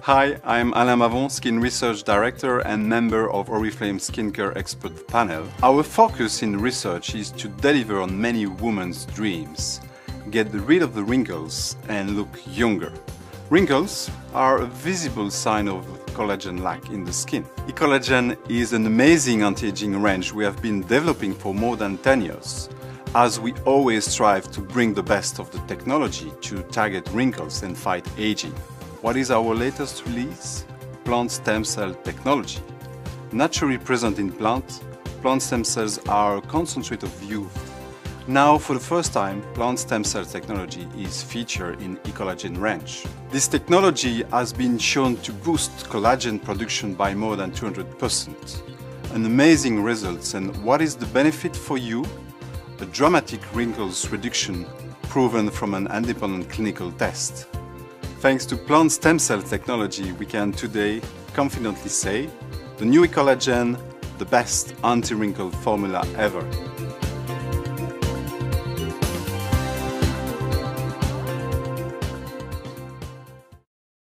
Hi, I'm Alain Mavon, Skin Research Director and member of Oriflame Skincare Expert Panel. Our focus in research is to deliver on many women's dreams, get rid of the wrinkles and look younger. Wrinkles are a visible sign of collagen lack in the skin. E-Collagen is an amazing anti-aging range we have been developing for more than 10 years, as we always strive to bring the best of the technology to target wrinkles and fight aging. What is our latest release? Plant stem cell technology. Naturally present in plants, plant stem cells are a concentrate of youth. Now, for the first time, plant stem cell technology is featured in E-Collagen range. This technology has been shown to boost collagen production by more than 200%. An amazing results, and what is the benefit for you? A dramatic wrinkles reduction proven from an independent clinical test. Thanks to plant stem cell technology, we can today confidently say the new E-Collagen, the best anti-wrinkle formula ever.